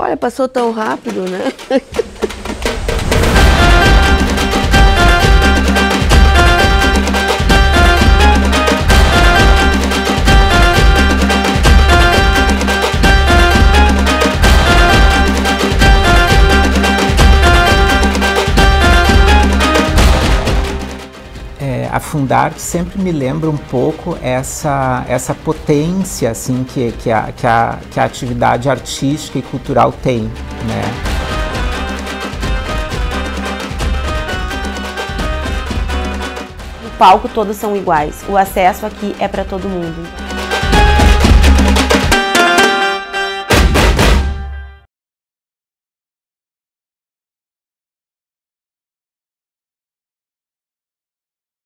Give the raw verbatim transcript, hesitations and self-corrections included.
Olha, passou tão rápido, né? É, a Fundarte sempre me lembra um pouco essa, essa potência assim, que, que, a, que, a, que a atividade artística e cultural tem, né? No palco todos são iguais, o acesso aqui é para todo mundo.